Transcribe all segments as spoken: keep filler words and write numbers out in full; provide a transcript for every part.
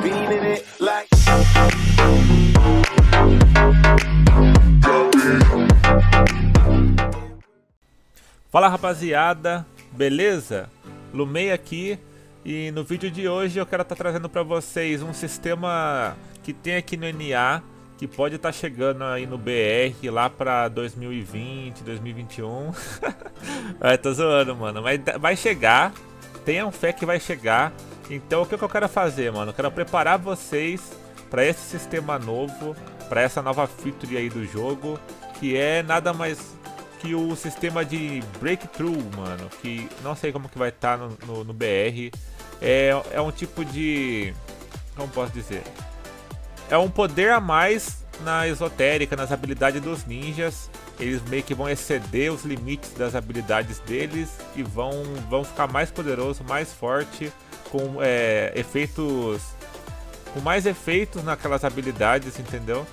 beaming it like. Fala rapaziada, beleza? Lumei aqui e no vídeo de hoje eu quero estar trazendo para vocês um sistema que tem aqui no N A, que pode estar chegando aí no B R lá para dois mil e vinte, dois mil e vinte e um. Ai, tô zoando, mano, mas vai chegar, tenham fé que vai chegar. Então o que eu quero fazer, mano? Eu quero preparar vocês para esse sistema novo, para essa nova feature aí do jogo, que é nada mais que o sistema de Breakthrough, mano, que não sei como que vai estar no, no, no B R. É, é um tipo de... como posso dizer? É um poder a mais na esotérica, nas habilidades dos ninjas. Eles meio que vão exceder os limites das habilidades deles e vão, vão ficar mais poderoso, mais forte, com é, efeitos... com mais efeitos naquelas habilidades, entendeu?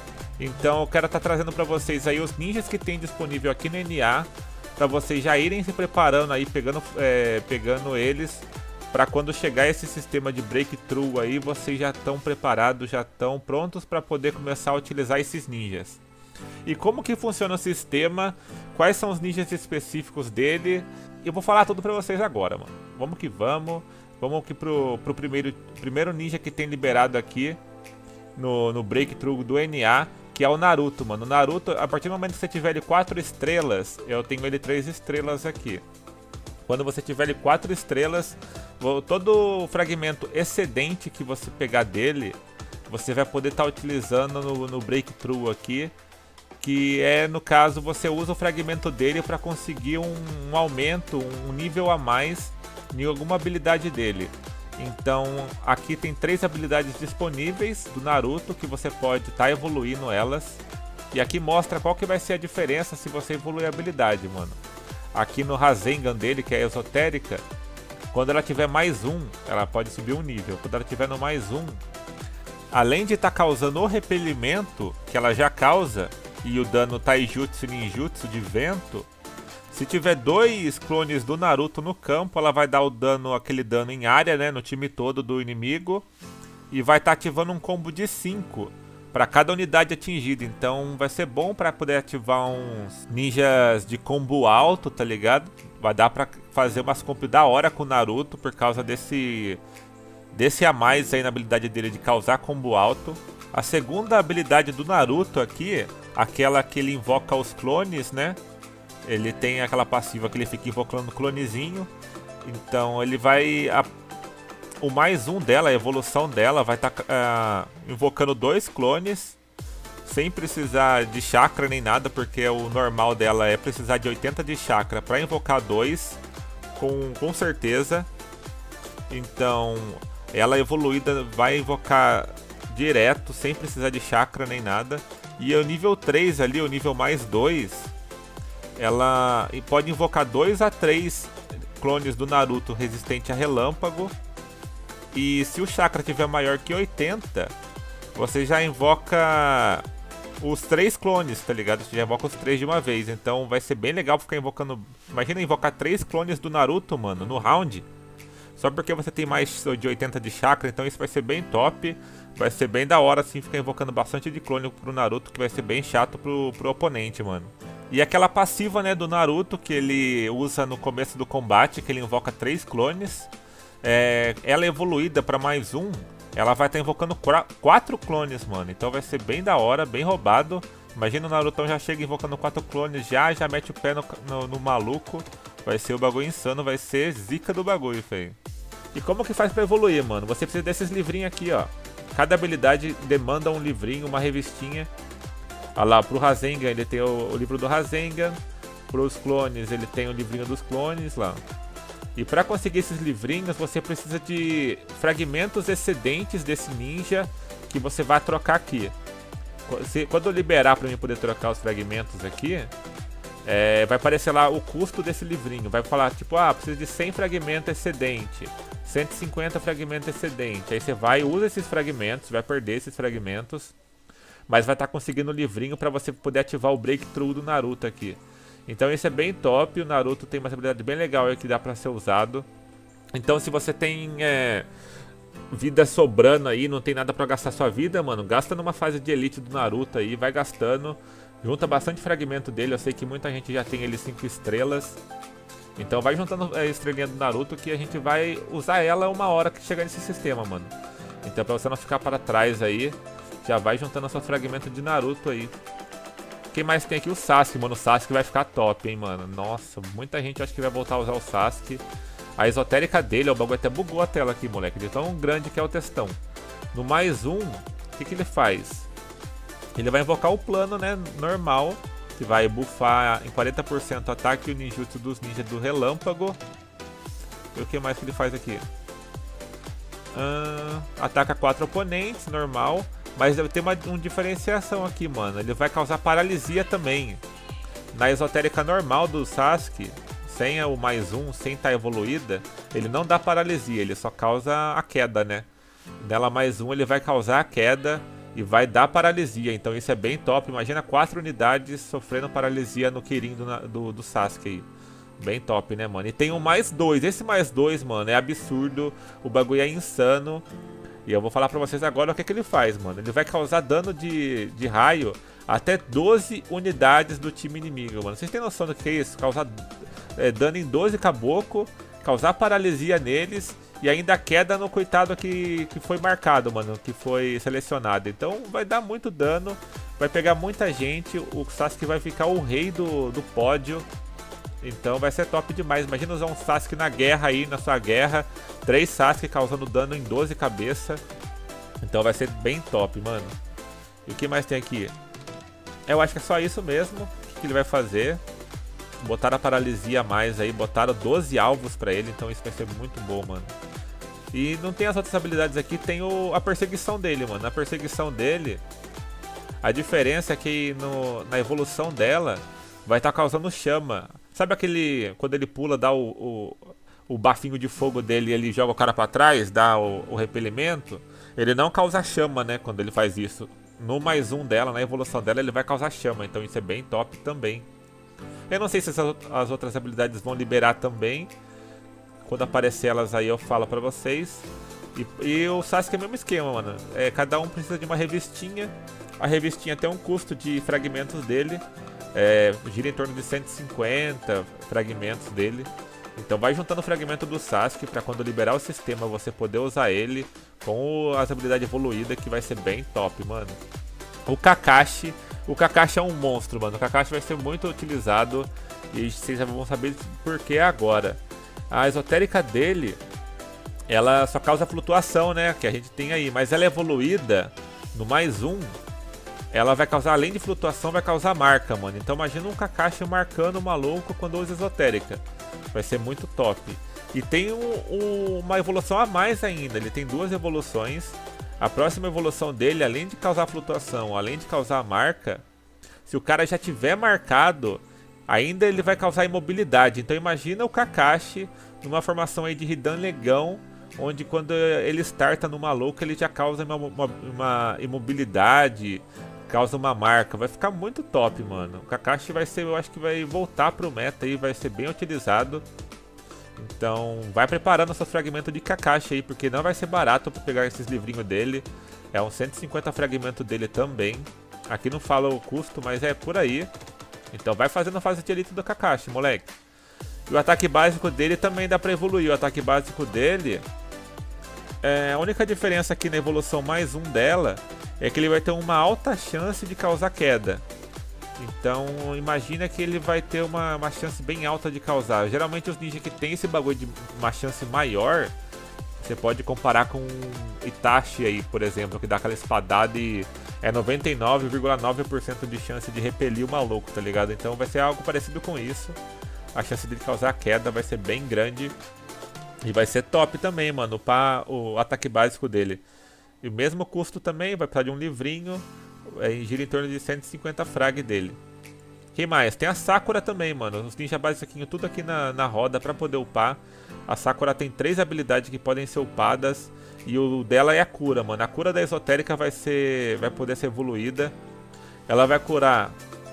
Então eu quero estar trazendo para vocês aí os ninjas que tem disponível aqui no N A, para vocês já irem se preparando aí, pegando, é, pegando eles, para quando chegar esse sistema de Breakthrough aí, vocês já estão preparados, já estão prontos para poder começar a utilizar esses ninjas. E como que funciona o sistema, quais são os ninjas específicos dele, eu vou falar tudo para vocês agora, mano. Vamos que vamos, vamos aqui pro, pro primeiro, primeiro ninja que tem liberado aqui no, no Breakthrough do N A, que é o Naruto, mano. O Naruto, a partir do momento que você tiver ele quatro estrelas, eu tenho ele três estrelas aqui. Quando você tiver ele quatro estrelas, todo o fragmento excedente que você pegar dele, você vai poder estar tá utilizando no, no Breakthrough aqui, que é, no caso, você usa o fragmento dele para conseguir um, um aumento, um nível a mais em alguma habilidade dele. Então aqui tem três habilidades disponíveis do Naruto que você pode estar tá evoluindo elas. E aqui mostra qual que vai ser a diferença se você evoluir a habilidade, mano. Aqui no Rasengan dele, que é esotérica, quando ela tiver mais um, ela pode subir um nível. Quando ela tiver no mais um, além de estar tá causando o repelimento que ela já causa e o dano Taijutsu e Ninjutsu de vento, se tiver dois clones do Naruto no campo, ela vai dar o dano, aquele dano em área, né, no time todo do inimigo, e vai estar tá ativando um combo de cinco para cada unidade atingida. Então vai ser bom para poder ativar uns ninjas de combo alto, tá ligado? Vai dar para fazer umas combos da hora com o Naruto por causa desse desse a mais aí na habilidade dele de causar combo alto. A segunda habilidade do Naruto aqui, aquela que ele invoca os clones, né? Ele tem aquela passiva que ele fica invocando o clonezinho. Então ele vai... A, o mais um dela, a evolução dela, vai estar tá, uh, invocando dois clones, sem precisar de chakra nem nada, porque o normal dela é precisar de oitenta de chakra para invocar dois, com, com certeza. Então ela evoluída vai invocar direto, sem precisar de chakra nem nada. E o nível três ali, o nível mais dois... ela pode invocar dois a três clones do Naruto resistente a relâmpago. E se o chakra tiver maior que oitenta, você já invoca os três clones, tá ligado? Você já invoca os três de uma vez. Então vai ser bem legal ficar invocando... Imagina invocar três clones do Naruto, mano, no round. Só porque você tem mais de oitenta de chakra, então isso vai ser bem top. Vai ser bem da hora, assim, ficar invocando bastante de clone pro Naruto, que vai ser bem chato pro, pro oponente, mano. E aquela passiva, né, do Naruto, que ele usa no começo do combate, que ele invoca três clones. É, ela é evoluída para mais um, ela vai estar tá invocando quatro clones, mano. Então vai ser bem da hora, bem roubado. Imagina o Narutão já chega invocando quatro clones, já, já mete o pé no, no, no maluco. Vai ser o bagulho insano, vai ser zica do bagulho, feio. E como que faz para evoluir, mano? Você precisa desses livrinhos aqui, ó. Cada habilidade demanda um livrinho, uma revistinha. Olha lá, pro Rasengan ele tem o, o livro do Rasengan. Pros clones ele tem o livrinho dos clones lá. E para conseguir esses livrinhos você precisa de fragmentos excedentes desse ninja que você vai trocar aqui. Se, quando eu liberar para mim poder trocar os fragmentos aqui, é, vai aparecer lá o custo desse livrinho. Vai falar tipo, ah, precisa de cem fragmentos excedente, cento e cinquenta fragmentos excedente. Aí você vai, usa esses fragmentos, vai perder esses fragmentos, mas vai estar conseguindo o livrinho para você poder ativar o Breakthrough do Naruto aqui. Então isso é bem top, o Naruto tem uma habilidade bem legal aí que dá para ser usado. Então se você tem é, vida sobrando aí, não tem nada pra gastar sua vida, mano, gasta numa fase de elite do Naruto aí, vai gastando. Junta bastante fragmento dele, eu sei que muita gente já tem ele cinco estrelas. Então vai juntando a estrelinha do Naruto que a gente vai usar ela uma hora que chegar nesse sistema, mano. Então pra você não ficar para trás aí, já vai juntando seus fragmentos de Naruto aí. Quem mais tem aqui? O Sasuke, mano. O Sasuke vai ficar top, hein, mano. Nossa, muita gente acha que vai voltar a usar o Sasuke. A esotérica dele, o bagulho até bugou a tela aqui, moleque. De tão grande que é o textão. No mais um, o que, que ele faz? Ele vai invocar o plano, né, normal, que vai buffar em quarenta por cento o ataque e o ninjutsu dos ninjas do relâmpago. E o que mais que ele faz aqui? Uh, ataca quatro oponentes, normal. Mas deve ter uma, uma diferenciação aqui, mano. Ele vai causar paralisia também. Na esotérica normal do Sasuke, sem o mais um, sem estar evoluída, ele não dá paralisia, ele só causa a queda, né? Nela mais um ele vai causar a queda e vai dar paralisia, então isso é bem top. Imagina quatro unidades sofrendo paralisia no Kirin do, do, do Sasuke aí. Bem top, né, mano? E tem o mais dois, esse mais dois, mano, é absurdo, o bagulho é insano. E eu vou falar pra vocês agora o que, que ele faz, mano. Ele vai causar dano de, de raio até doze unidades do time inimigo, mano. Vocês têm noção do que é isso? Causar é, dano em doze caboclo, causar paralisia neles e ainda queda no coitado que, que foi marcado, mano, que foi selecionado. Então vai dar muito dano, vai pegar muita gente, o Sasuke vai ficar o rei do, do pódio. Então vai ser top demais. Imagina usar um Sasuke na guerra aí, na sua guerra. Três Sasuke causando dano em doze cabeças. Então vai ser bem top, mano. E o que mais tem aqui? Eu acho que é só isso mesmo. O que ele vai fazer? Botaram a paralisia a mais aí. Botaram doze alvos pra ele. Então isso vai ser muito bom, mano. E não tem as outras habilidades aqui. Tem o, a perseguição dele, mano. Na perseguição dele, a diferença é que no, na evolução dela vai estar tá causando chama. Sabe aquele... Quando ele pula, dá o, o, o bafinho de fogo dele e ele joga o cara pra trás, dá o, o repelimento? Ele não causa chama, né, quando ele faz isso. No mais um dela, na evolução dela, ele vai causar chama. Então isso é bem top também. Eu não sei se essas, as outras habilidades vão liberar também. Quando aparecer elas aí eu falo pra vocês. E, e o Sasuke é o mesmo esquema, mano. É, cada um precisa de uma revistinha. A revistinha tem um custo de fragmentos dele. É, gira em torno de cento e cinquenta fragmentos dele. Então vai juntando o fragmento do Sasuke pra quando liberar o sistema você poder usar ele com as habilidades evoluídas, que vai ser bem top, mano. O Kakashi, o Kakashi é um monstro, mano. O Kakashi vai ser muito utilizado e vocês já vão saber por que agora. A esotérica dele, ela só causa flutuação, né, que a gente tem aí, mas ela é evoluída no mais um. Ela vai causar, além de flutuação, vai causar marca, mano. Então imagina um Kakashi marcando o maluco quando usa esotérica. Vai ser muito top. E tem um, um, uma evolução a mais ainda. Ele tem duas evoluções. A próxima evolução dele, além de causar flutuação, além de causar marca, se o cara já tiver marcado, ainda ele vai causar imobilidade. Então imagina o Kakashi numa formação aí de Hidan Legão, onde quando ele starta no maluco, ele já causa uma, uma, uma imobilidade, causa uma marca. Vai ficar muito top, mano. O Kakashi vai ser, eu acho que vai voltar pro meta aí, vai ser bem utilizado. Então vai preparando seus fragmentos de Kakashi aí, porque não vai ser barato pra pegar esses livrinhos dele. É uns cento e cinquenta fragmentos dele também. Aqui não fala o custo, mas é por aí. Então vai fazendo a fase de elite do Kakashi, moleque. E o ataque básico dele também dá pra evoluir. O ataque básico dele... É, a única diferença aqui na evolução mais um dela é que ele vai ter uma alta chance de causar queda. Então imagina que ele vai ter uma, uma chance bem alta de causar. Geralmente os ninjas que tem esse bagulho de uma chance maior, você pode comparar com Itachi aí, por exemplo, que dá aquela espadada e é noventa e nove vírgula nove por cento de chance de repelir o maluco, tá ligado? Então vai ser algo parecido com isso. A chance de causar queda vai ser bem grande. E vai ser top também, mano, para o ataque básico dele. E o mesmo custo também, vai precisar de um livrinho. É, gira em torno de cento e cinquenta frag dele. Quem mais? Tem a Sakura também, mano. Os ninja basiquinhos tudo aqui na, na roda para poder upar. A Sakura tem três habilidades que podem ser upadas. E o dela é a cura, mano. A cura da esotérica vai ser, vai poder ser evoluída. Ela vai curar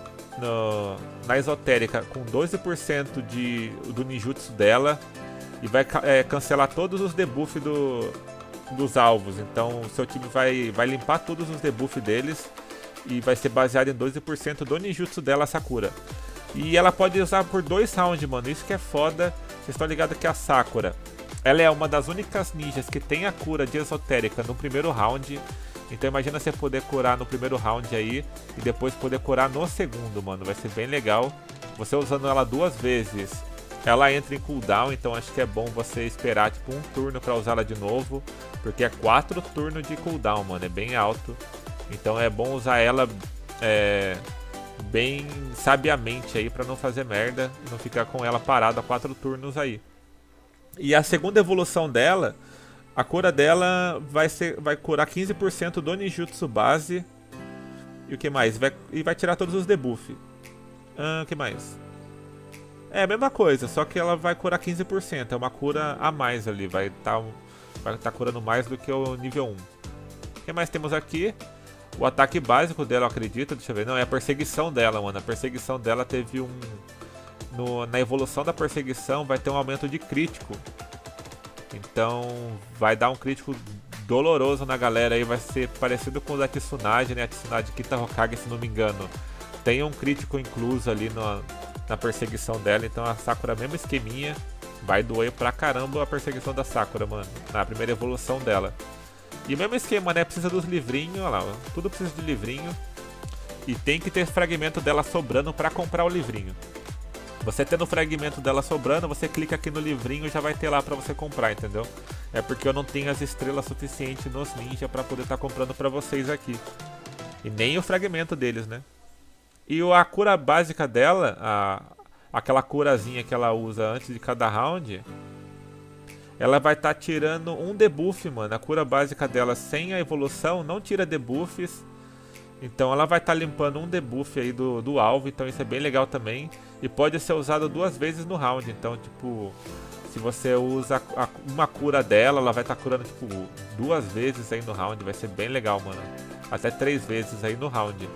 no, na esotérica com doze por cento de, do ninjutsu dela. E vai é, cancelar todos os debuffs do, dos alvos. Então o seu time vai, vai limpar todos os debuffs deles e vai ser baseado em doze por cento do ninjutsu dela, Sakura. E ela pode usar por dois rounds, mano, isso que é foda. Vocês estão ligados que a Sakura, ela é uma das únicas ninjas que tem a cura de esotérica no primeiro round. Então imagina você poder curar no primeiro round aí e depois poder curar no segundo, mano. Vai ser bem legal. Você usando ela duas vezes, ela entra em cooldown, então acho que é bom você esperar tipo um turno pra usá-la de novo, porque é quatro turnos de cooldown, mano, é bem alto. Então é bom usar ela é, bem sabiamente aí pra não fazer merda e não ficar com ela parada quatro turnos aí. E a segunda evolução dela, a cura dela vai, ser, vai curar quinze por cento do ninjutsu base. E o que mais? Vai, e vai tirar todos os debuffs. Ah, o que mais? É a mesma coisa, só que ela vai curar quinze por cento. É uma cura a mais ali. Vai estar tá, vai tá curando mais do que o nível um. O que mais temos aqui? O ataque básico dela, eu acredito. Deixa eu ver. Não, é a perseguição dela, mano. A perseguição dela teve um... No, na evolução da perseguição vai ter um aumento de crítico. Então vai dar um crítico doloroso na galera aí. Vai ser parecido com o da Tsunade, né? A Tsunade Kita Hokage, se não me engano, tem um crítico incluso ali no, na perseguição dela. Então a Sakura, mesmo esqueminha, vai doer pra caramba a perseguição da Sakura, mano, na primeira evolução dela. E mesmo esquema, né? Precisa dos livrinhos, olha lá, tudo precisa de livrinho. E tem que ter fragmento dela sobrando pra comprar o livrinho. Você tendo o fragmento dela sobrando, você clica aqui no livrinho e já vai ter lá pra você comprar, entendeu? É porque eu não tenho as estrelas suficientes nos ninja pra poder estar tá comprando pra vocês aqui. E nem o fragmento deles, né? E a cura básica dela, a, aquela curazinha que ela usa antes de cada round, ela vai estar tá tirando um debuff, mano. A cura básica dela sem a evolução não tira debuffs. Então ela vai estar tá limpando um debuff aí do, do alvo, então isso é bem legal também. E pode ser usado duas vezes no round, então tipo, se você usa a, uma cura dela, ela vai estar tá curando tipo duas vezes aí no round, vai ser bem legal, mano. Até três vezes aí no round.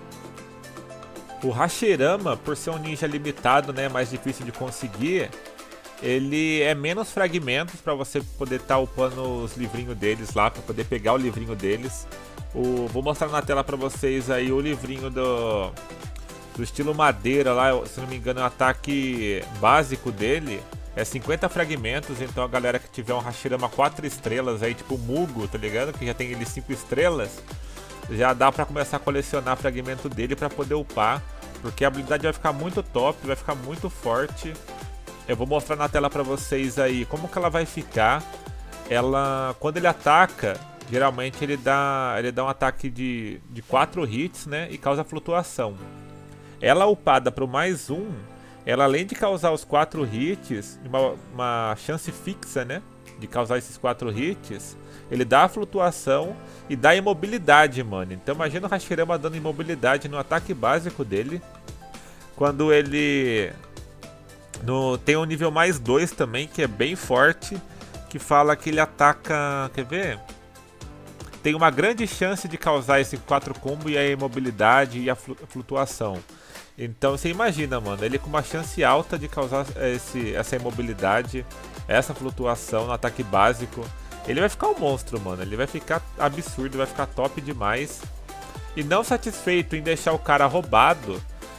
O Hashirama, por ser um ninja limitado, né, mais difícil de conseguir, ele é menos fragmentos para você poder estar tá upando os livrinhos deles lá, para poder pegar o livrinho deles. O, vou mostrar na tela pra vocês aí o livrinho do, do estilo madeira lá, se não me engano o ataque básico dele é cinquenta fragmentos, então a galera que tiver um Hashirama quatro estrelas aí, tipo Mugo, tá ligado? Que já tem ele cinco estrelas, já dá pra começar a colecionar fragmento dele pra poder upar, porque a habilidade vai ficar muito top, vai ficar muito forte. Eu vou mostrar na tela pra vocês aí como que ela vai ficar. Ela, quando ele ataca, geralmente ele dá, ele dá um ataque de, de quatro hits, né? E causa flutuação. Ela upada para o mais um, ela além de causar os quatro hits, uma, uma chance fixa, né? De causar esses quatro hits, ele dá a flutuação e dá imobilidade, mano. Então imagina o Hashirama dando imobilidade no ataque básico dele. Quando ele... No, tem um nível mais dois também, que é bem forte, que fala que ele ataca... Quer ver? Tem uma grande chance de causar esse quatro combo e a imobilidade e a flutuação. Então você imagina, mano, ele com uma chance alta de causar esse, essa imobilidade, essa flutuação no ataque básico. Ele vai ficar um monstro, mano. Ele vai ficar absurdo, vai ficar top demais. E não satisfeito em deixar o cara roubado,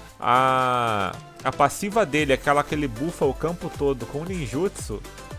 a, a passiva dele, aquela que ele buffa o campo todo com ninjutsu,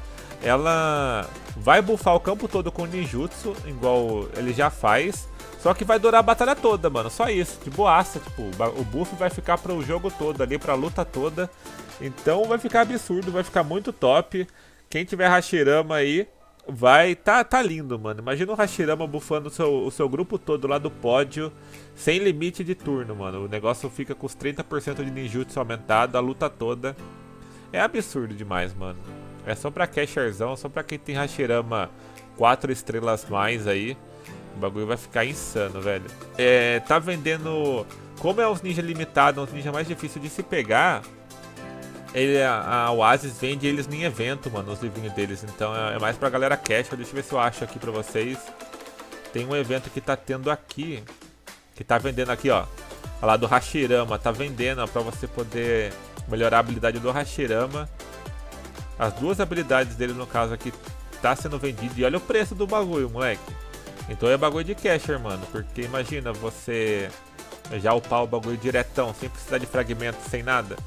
ela vai buffar o campo todo com ninjutsu, igual ele já faz, só que vai durar a batalha toda, mano, só isso, de boaça, tipo, o buff vai ficar pro jogo todo ali, pra luta toda, então vai ficar absurdo, vai ficar muito top. Quem tiver Hashirama aí, vai, tá, tá lindo, mano, imagina o Hashirama buffando o seu, o seu grupo todo lá do pódio, sem limite de turno, mano, o negócio fica com os trinta por cento de ninjutsu aumentado, a luta toda, é absurdo demais, mano. É só pra casherzão, só pra quem tem Hashirama quatro estrelas mais aí. O bagulho vai ficar insano, velho. É, tá vendendo... Como é uns ninja limitados, uns ninja mais difícil de se pegar, ele, a, a Oasis vende eles em evento, mano, os livrinhos deles. Então é, é mais pra galera cash. Deixa eu ver se eu acho aqui pra vocês. Tem um evento que tá tendo aqui, que tá vendendo aqui, ó. Olha lá, do Hashirama. Tá vendendo, ó, pra você poder melhorar a habilidade do Hashirama. As duas habilidades dele, no caso aqui, tá sendo vendido. E olha o preço do bagulho, moleque. Então é bagulho de casher, mano. Porque imagina você já upar o bagulho diretão, sem precisar de fragmento, sem nada.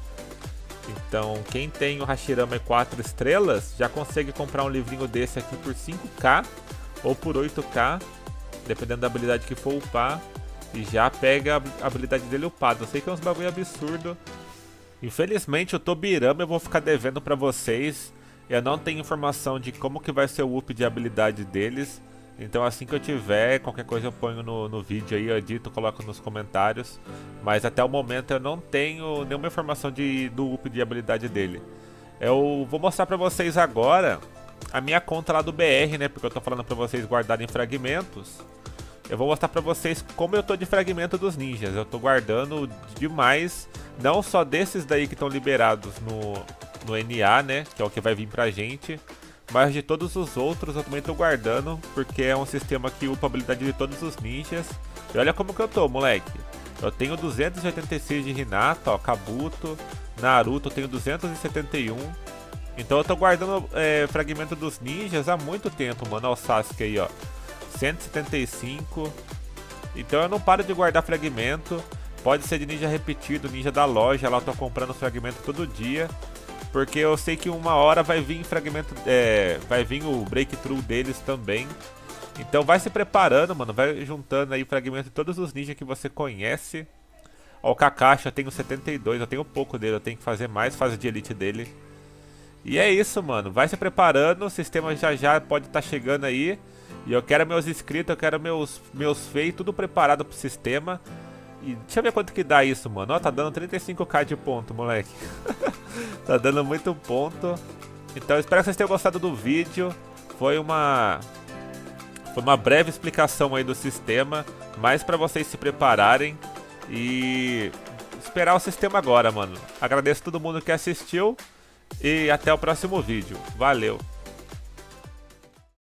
Então quem tem o Hashirama quatro estrelas já consegue comprar um livrinho desse aqui por cinco K ou por oito K, dependendo da habilidade que for upar. E já pega a habilidade dele upada. Eu sei que é uns bagulho absurdo. Infelizmente o Tobirama eu vou ficar devendo pra vocês. Eu não tenho informação de como que vai ser o up de habilidade deles. Então assim que eu tiver, qualquer coisa eu ponho no, no vídeo aí, eu edito, coloco nos comentários. Mas até o momento eu não tenho nenhuma informação de, do up de habilidade dele. Eu vou mostrar pra vocês agora a minha conta lá do B R, né? Porque eu tô falando pra vocês guardarem fragmentos. Eu vou mostrar pra vocês como eu tô de fragmento dos ninjas. Eu tô guardando demais, não só desses daí que estão liberados no, no N A, né? Que é o que vai vir pra gente. Mas de todos os outros eu também tô guardando, porque é um sistema que upa a habilidade de todos os ninjas. E olha como que eu tô, moleque. Eu tenho duzentos e oitenta e seis de Hinata, ó, Kabuto. Naruto eu tenho duzentos e setenta e um. Então eu tô guardando é, fragmento dos ninjas há muito tempo, mano. Olha o Sasuke aí, ó. cento e setenta e cinco. Então eu não paro de guardar fragmento. Pode ser de ninja repetido, ninja da loja. Lá eu tô comprando fragmento todo dia. Porque eu sei que uma hora vai vir fragmento, é, vai vir o breakthrough deles também. Então vai se preparando, mano. Vai juntando aí fragmento de todos os ninjas que você conhece. Ó, o Kakashi eu tenho setenta e dois. Eu tenho pouco dele, eu tenho que fazer mais fase de elite dele. E é isso, mano. Vai se preparando. O sistema já já pode estar chegando aí. E eu quero meus inscritos, eu quero meus, meus feios, tudo preparado pro sistema. E deixa eu ver quanto que dá isso, mano. Ó, tá dando trinta e cinco K de ponto, moleque. Tá dando muito ponto. Então eu espero que vocês tenham gostado do vídeo. Foi uma... Foi uma breve explicação aí do sistema. Mais pra vocês se prepararem. E... esperar o sistema agora, mano. Agradeço a todo mundo que assistiu. E até o próximo vídeo. Valeu!